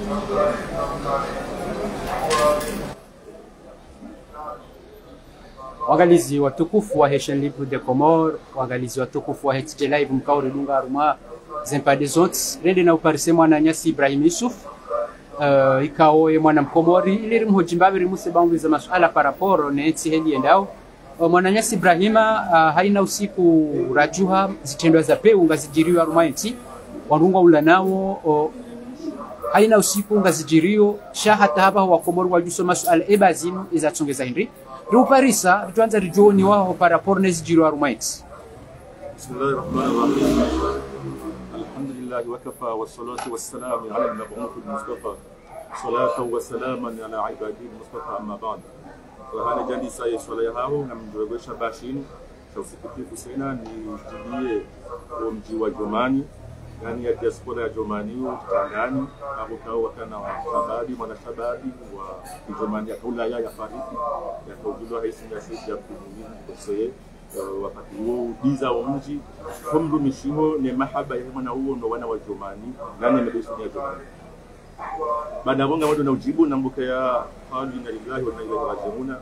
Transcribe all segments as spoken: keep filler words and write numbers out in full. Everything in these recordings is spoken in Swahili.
Wangalizi watukufu wa Haitian Libre de Comores, wangalizi watukufu wa H T Live mkauri dunga ruma zempade zonts rende na uparise mwana Nyasi Ibrahim Yusuf uh, ikao ye mwana mkomori ili mhojimbabe rimuse banguliza masuala paraporo na eti heli endao uh, mwana Nyasi Ibrahima uh, haina usiku rajuha zitendwa za peu ngazijiriwa ruma eti warunga ula nao uh, haina usiku ngazijirio shahata haba wa Komoro wajuso masuala ebazinu izatsongeza hindri Ruparisa tuanza rijoni wao paraporo nezijiriwa ruma eti. Bismillahirrahmanirrahim. Alhamdulillah wa kafa wa salatu wa salam ala al-mab'uth al-mustafa. Salatu wa salaman ala ibadihi al-mustafa amma ba'd. Wa hana jandi saye swala hao na mjwegesha bashini tawsikifu sana ni tulie kwa mji wa Jomani yani ya diaspora ya Jomani Tangani hapo kao wakana wa shababi mwana shababi wa Jomani ya kaula ya fariki ya kaujulwa haisi ya sisi ya kumini kuseye wakati huo biza wa mji kumdu mishimo ni mahaba ya mwana huo ndo wana wa Jomani nani mbeshi ya Jomani baada bonga wado na ujibu na mbuka ya hali na lillahi wa inna ilaihi raji'un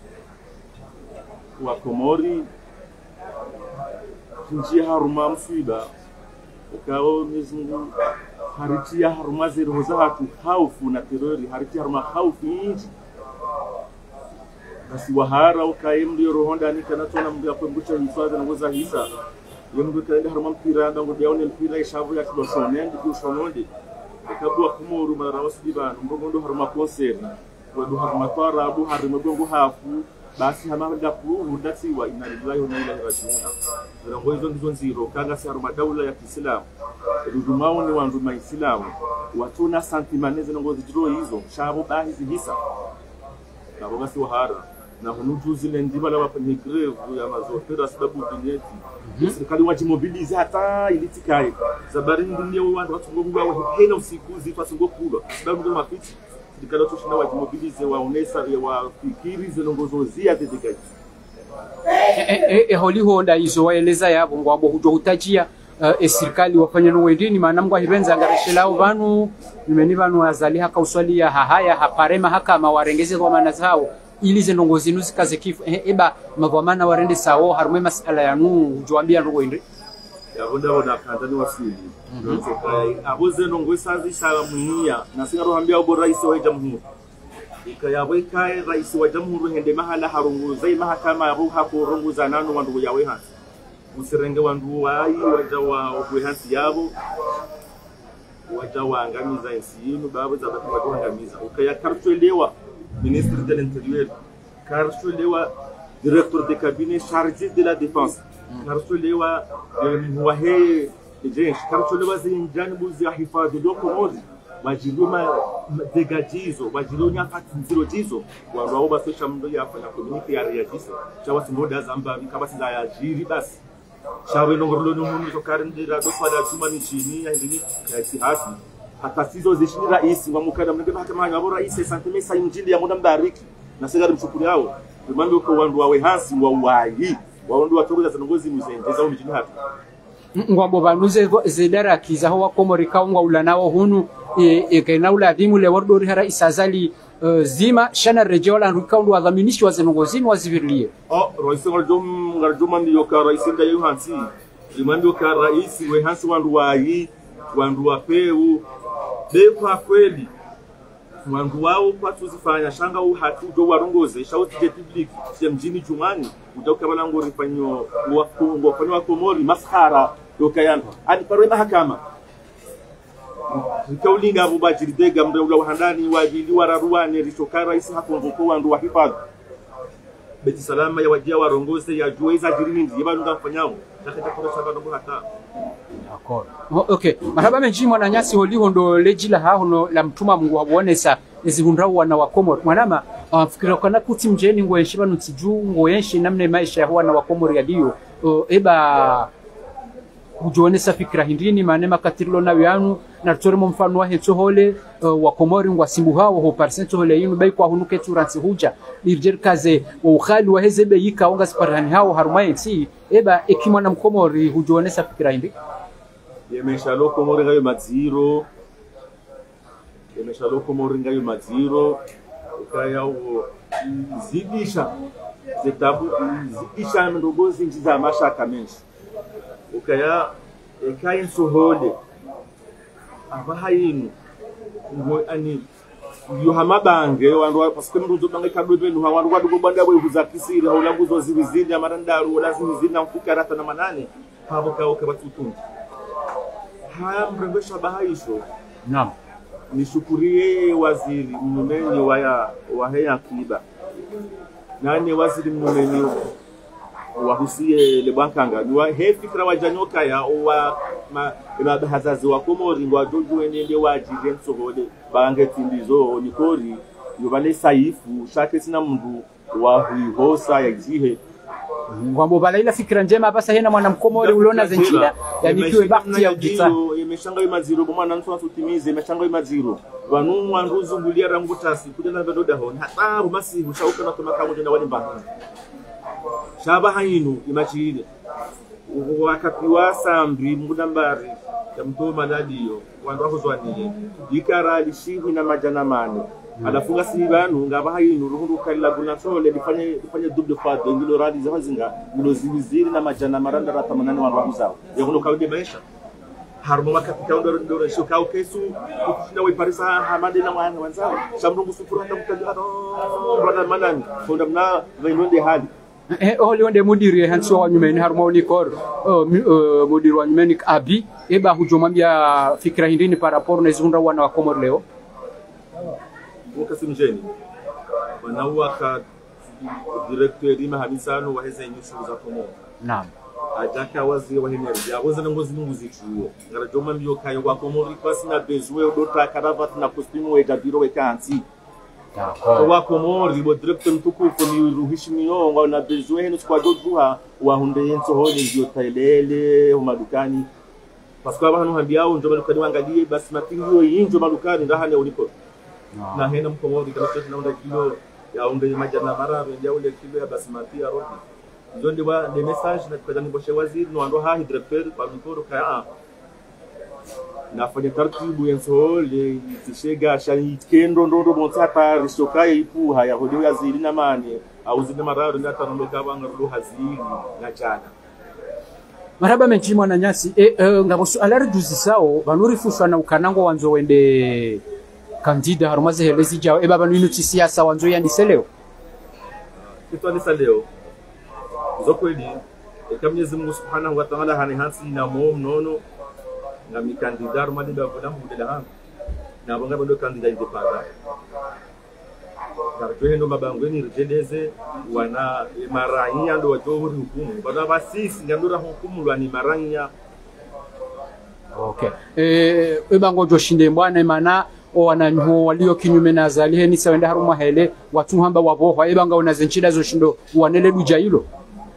wa Komori njia haruma msiba ukao mizungu haritia haruma zero zatu haufu na terori haritia haruma haufu inji basi wahara ukaimdi rohonda ni kana tona mbya kwembucha hifadhi na ngoza hisa yembu kaenda haruma mpira ndango yaone mpira ishavu ya kidoshone ndi kushononde ikabwa kumuru mara wasibana mbogondo haruma concert wadu haruma twara abu haruma gongo hafu basi hamanga puru ndati wa inna lillahi wa inna ilaihi raji'un ndango hizo ndizo nziro kanga si haruma daula ya Kiislamu rudumao ni wandu maislamu watuna santimaneze ngo zijiro hizo shabo bahizi hisa nabo basi wahara na hunujuzi lendiba la wapani greve ya mazofera sababu dineti serikali wajimobilize hata ilitikaye zabari ndio watu watungo wao hena usiku zitu asingo kula sababu ndio mafiti serikali tushina wajimobilize waonesa wa fikiri zinongozo zia dedikaji eh eh holi honda hizo waeleza yabo ngwabo hujo hutajia e serikali wafanya no wendini maana mngwa hibenza ngareshelao banu nimeni banu azali haka uswali ya hahaya haparema haka mawarengeze kwa maana zao ili zenongozi nuzi kaze kifu e, eba magwamana warende sawo harumwe masala ya nu joambia ndo wende ya bonda bonda kandani wasili ndio abo zenongozi sazi shala munia na singaro hambia obo rais wa jamhuri ikayabo ikae rais wa jamhuri hende mahala harungu zai mahakama ya ruha kurunguza nanu wandu yawe hasi usirenge wandu wai waja wa obwehansi yabo waja waangamiza insinu babo za batu waangamiza ukaya kartuelewa ministre de l'intérieur kartuelewa directeur de cabinet chargé de la défense kartuelewa wahe jeshi kartuelewa zinjani buzi hifadhi ndio Komori wajiluma degajizo wajilonya fati nziro jizo wandu wao basi shamdo ya fanya community ya reagisa chawa singoda zamba bikabasi za yajiri basi shawe nongorlo numu tokari ndira dofada tuma michini ya ndini kasi hasi hata sizo zishini rais wa mukada mnenge hata manya abo rais santime sa injili ya muda mbariki na segari mshukuri yao remambe uko wandu wawe hasi wa uwayi waondu watogoza zanongozi muzendeza umijini hatu ngwabo banuze zedara kizaho wa Komori kaungwa ulanao hunu e, e kaina ula dhimu le wordori hara isazali uh, zima shana rejola nrukaundu wa dhaminishi wa zenongozini wa zivirlie oh rais ngarjom ngarjoma ndiyo ka rais nda yu hansi rimambi ka rais we hansi wandu wayi wandu wa peu de kwa kweli wandu wao kwa tuzifanya shanga u hatu do warongoze shauti de public ya mjini Jumani utoka balango rifanyo wa Kongo wa Komori maskhara dokayana hadi parwe mahakama Nikaulinga abo bajiridega mreula wahandani wajili wararuane rishoka rais hakonzo ko wandu wa hifadhi beti salama ya wajia warongoze ya jueza jirini ndiye balunga mfanyao nakata kwa sababu hata d'accord okay maraba menji mwana Nyasi holi hondo lejila ha hono la mtuma Mungu wabonesa ezihundrau wana wa Komori mwanama afikira kana kuti mjeni ngo yenshiba nutiju ngo yenshi namne maisha ya wana wa Komori yaliyo eba ujonesa fikira hindini manema katirilo na yanu na toremo mfano wa hecho hole uh, wa Komori ngwa simbu hao ho percent hole yinu bai kwa hunuke turansi huja lirjer kaze wa ukhali wa hezebe yika onga siparani hao harumayensi eba ekimwa na Mkomori hujonesa fikira hindi yemesha lo Komori ngayo maziro imeshalo Komori ngayo maziro ukaya u zidisha zetabu zidisha ndogozi njiza mashaka menshi ukaya ekayin sohole abahayinu ngo ani yo hamabange wandu paske mruzo bange kadwe benu wandu wadu kubanda bwe kuzakisiri haula nguzo zibizindi amarandaru lazima zina mfukara na manane habo kao kabatutungi haya mrengesha bahaisho. Naam. Nishukurie waziri mnumenyi wa wa heya kiba nani waziri mnumenyi wahusie lebankanga wa he fikra wajanyoka ya wa ma hazazi wa Komori ngo adoju enende wajire nsohole bange tindizo nikori yobale saifu shake sina mundu wa hihosa yajihe ngwambo balaila fikra njema basa hena mwana Mkomori uliona zenchida yani kiwe bakti ya ujita imeshanga imaziro bomana nso asutimize imeshanga imaziro wanu mwanduzu ngulia rangutasi kudena bedoda hon hata bumasi ushauka na tumakamu jina wali mbanga shaba hainu imachide wakapiwa sambi mudambari ya mtoma nadiyo wandu wakuzwaniye ikara lishihi na majana mane alafunga sibanu ngaba hainu ruhundu kalila gunatole difanye difanye double fat ngilo radi zazinga ngilo zibiziri na majana maranda rata manane wandu wakuzao yakuno kaude maisha harmo makapita ndo ndo shoka ukesu kushinda wiparisa hamade na mwana wanzao shamrungu sufura hata mtajana brother manani fonda mna vainonde hali eh oli onde mudiri hanso wa nyumeni harmoni kor mudiri wa nyumeni abi eba hujomambia fikra hindini para rapport na zunda wana wa Komori leo wakasi mjeni wanaua ka director rima habisano wa heza nyusu za Komori. Naam. Ajaka wazi wa hineru ya waza ngozi nunguzi chuo ngarajoma mbio kayo wa Komori kwasi na bezwe odota karavat na costume we jabiro we kansi d'accord wa Komori bo director mtukufu ni ruhishimiyo ngo na bezwe heno kwa doduha wa hunde yenso holi ndio tailele umadukani paskwa abantu hambiao ndio madukani wangalie basi matingo yinjo madukani ndahane uliko na hena Mkomori kama sasa naunda kilo ya unde majana mara ndio ule kilo ya basmati ya roti zonde wa de message na kwa niboshe waziri no ando ha directeur kwa mikoro kaya na fanya taratibu yenso le tishega shani kendo ndo montata risoka ipu haya hodi ya zili na mane au zile mara ndio tarondoka banga ndo hazili na chana maraba menchimo na nyasi e, e ngabosu alarduzi sao banuri fuswa na ukanango wanzo wende kandida harumaze helezi jao e baba ninu siasa wanzo yandise leo kitu andisa leo zokweli eka Mwenyezi Mungu Subhanahu wa Ta'ala hani hansi na mo mnono na mikandida harumadi ba boda mudela hanga na bonga bodo kandida independent karto hendo mabango ni rijeleze wana maranya ndo wajohuri hukumu bana basisi ngandura hukumu lwa ni maranya. Okay eh ebango joshinde mbwana mana wananyo walio kinyume na zalihe ni sawenda haruma hele watu hamba wabohwa ebanga unazenchida zo shindo wanele duja hilo uh,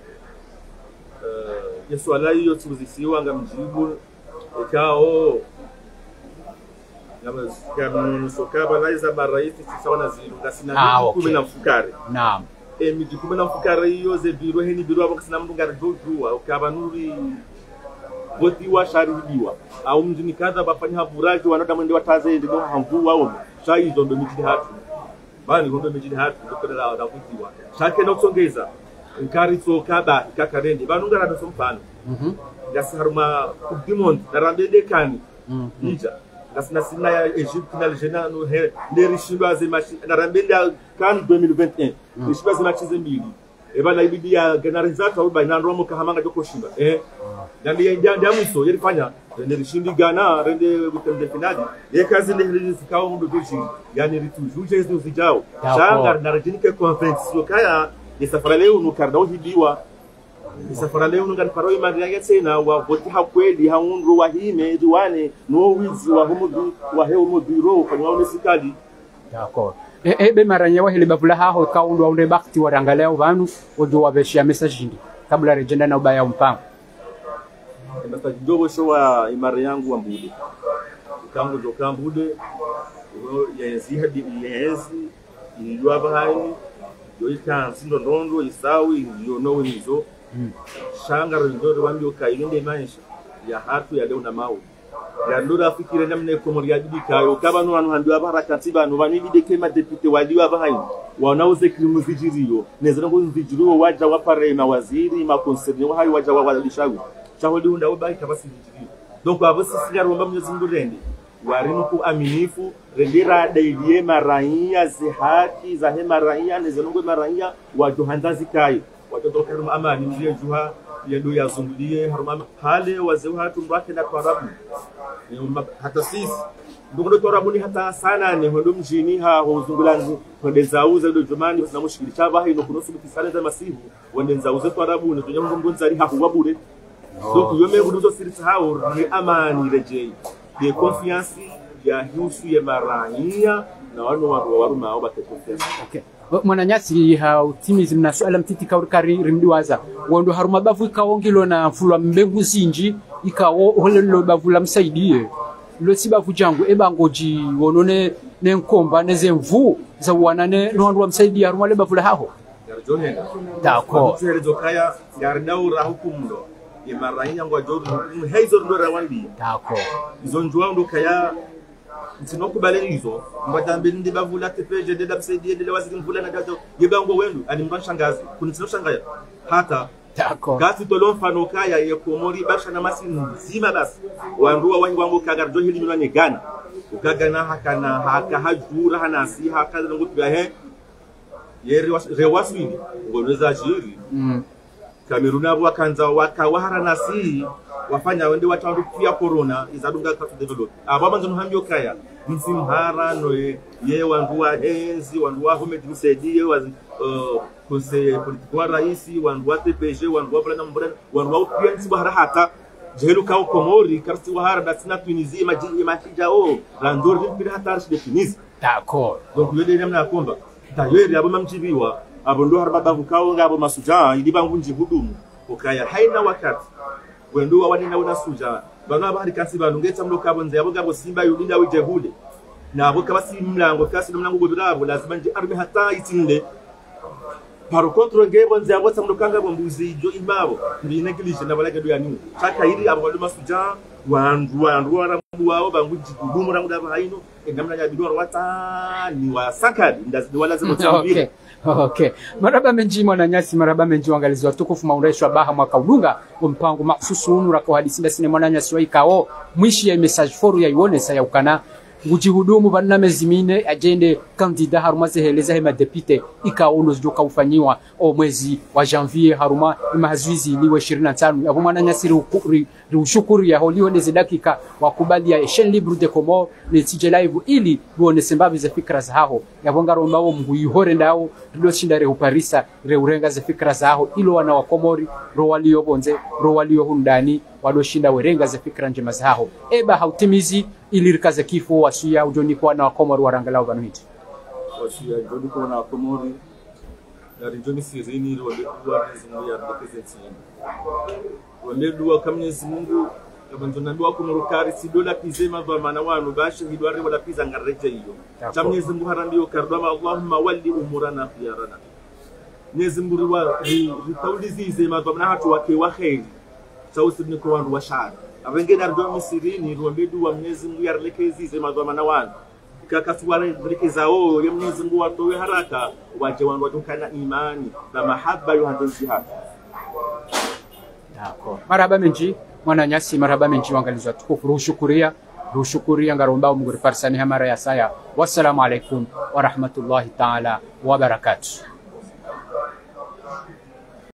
yesu alayo tuzisiwa ngamjibu ekao ngama kama sokaba laiza baraiti sawana zilu gasina ah, okay. Kumena mfukare naam e miji kumena mfukare hiyo ze biro heni biro abo kasina mndu ngarijojuwa ukaba nuri voti wa sharibiwa au mjini kadha bafanya haburaji wanada mwende wataze ndio hamvu wao sai ndo ndo miji hatu bani ndo miji hatu ndo la wadakuwa shake no kusongeza nkari so kaba kakarende banunga na sompano mhm gasaruma kubdimond narambede kani mhm ija gasina sina ya Egypt na Algeria no he le rishindo azemachi narambede kan deux mille vingt et un rishindo azemachi zembili eba na ibidi ya generalizato au baina ndo mukahamanga joko shimba eh nandi ya ndiamuso yelifanya ndio rishindi gana rende gutende finali ye kazi ndio zikao ndo doji yani ritujuje hizo zijao shanga na rajinike conference lokaya ni safari leo nukarda uhibiwa ni safari leo nungani paro imani yake tena wa voti hakweli haunru wa hime duane no wizi wa humu wa heo mu biro kwa wale sikali d'accord e be maranya wa hele bavula ha ho kaundo wa unde bakti warangaleo banu ojo wabeshia message ndi kabla rejenda na ubaya mpango basta kidogo showa imara yangu wa mbude kangu jo kambude yenzi hadi yenzi ilwa bahani yo ikansi ndo ndondo isawi yo no nizo shanga ndo wambio kailinde maisha ya hatu ya leo na mau ya ndura fikire namne komori ya dibika yo kabano wanu handu abarakati banu banini dekema depute wali wabahayi wanauze krimu zijiriyo nezana ngo nzijiriyo waja wa parema waziri makonseri wahayi waja wa walishawi chaholi unda wabayi kabasi zijiriyo donc abasi sigaro mbamwe Mwenyezi Mungu rende warino ku aminifu rendera dailie maraia zihaki za hema raia nezanongwe maraia wajohandazi kai watotoka kama amani ndiye juha yendo yazungulie haruma hale wazee watu mbake na twarabu hata sisi ndugu twarabu ni hata sana ni hondo mjini ha huzungulanzi honde zauza ndo jumani na mushikili chaba hino kunosu kisale za masihu wende zauza twarabu ni tunyamu ngonzari ha kuwabure so kuyome buduzo sirisa hao ni amani rejei de confiance ya husu ya marania na wano wa waruma au batakonfiance. Okay. Mwananyasi ha utimizi mna swala mtiti kaurikari rimdiwaza wondo haruma bavu kaongilo na fulwa mbengu zinji ikawo holelo bavu la msaidie lo sibavu jangu eba ngoji wonone ne nkomba neze mvu za wanane no ndo msaidia haruma le bavu la haho yarjone d'accord tsere zokaya yardaura hukumlo e marania ngo jodu heizo ndo rawandi d'accord izonjwa ndo kaya nsinokubale hizo mbadambe ndi bavula tepeje de dabsedi de waziri mvula na dato yebango wenu ani mbashangazi kunisino shangaya hata d'accord gasi tolon fano kaya ye komori basha na masi nzima basi wanduwa wangi wangu kagar jo hili milane gana ukagana hakana haka hajura hana si haka ngo tuyahe ye rewaswini ngoneza jiri mm Kameruna abo kanza wakawahara nasi wafanya wende watu pia corona izadunga ka develop aba manzo hambyo kaya msimhara no ye wanduwa enzi wanduwa home disaidie wa kose politiko raisi wanduwa T P G wanduwa bana mbona wanduwa pia nsi bahara hata jehelu ka komori karti wahara dasina Tunisia majini mahija o randor pira hata de Tunisia d'accord donc yede namna komba tayeri abo mamjibiwa abo ndo harba babu kawo ngabo masuja ili bangu njihudumu ukaya haina wakati wendo wawani na unasuja banga bari kasi banungeta mlo kabo nze abo ngabo simba yulinda wijehude na abo kabasi mlango kasi mlango godurabo lazima nje arme hata itinde par contre ngebo nze abo tamlo kanga bombuzi jo imabo ndi neglige na balage do yani chaka iri abo ndo masuja wandu wandu warambu wao bangu njihudumu rangu daba haino ngamna ya bidoro wata ni wasakadi ndazi wala zimo tambile. Okay. Maraba menji Mwananyasi maraba menji wangalizi watukufu maureshwa baha mwaka udunga mpango maksusu unura kwa hadisinda sine Mwananyasi wa ikao mwishi ya message foru ya ione sa ya ukana ngujihudumu banna mezimine agende kandida haruma zeheleza hema depute ikao nozjoka ufanyiwa o mwezi wa janvier haruma imahazuizi liwe ishirini na tano abo Mwananyasi riushukuru ya holiho neze dakika wakubali ya chaîne libre de Comores ne tije live ili buone sembabi za fikra za haho yabonga roma wo mguyihore ndao ndo shinda re uparisa re urenga za fikra za haho ilo wana wa Komori ro walio bonze ro walio hundani wado shinda werenga za fikra njema za haho eba hautimizi ili rikaza kifo wasuya ujoni kwa na wa Komori warangalao banuhiti wasuya ujoni kwa na wa Komori na rijoni sirini ro kwa zingu ya representi wale dua kama Mwenyezi Mungu kabanzona dua kumurukari si dola pizema ba mana wanu bashi hidwari wala piza ngareje hiyo cha Mwenyezi Mungu harambiyo kardama Allahumma walli umurana khiyarana Mwenyezi Mungu wa ritaulizi zema ba mana hatu wake wa khairi sausi ni kwa wandu washari abenge na dua misirini ruombe dua Mwenyezi Mungu yarelekezi zema ba mana wanu kakasuwale rekeza o ya Mwenyezi Mungu watowe haraka waje wandu watokana imani na mahaba yohanzi hapa. D'accord. Maraba menji Mwananyasi maraba menji wangalizwa tukufu rushukuria rushukuria ngaromba umuguri farsani hamara ya saya wassalamu alaikum wa rahmatullahi ta'ala wa barakatuh.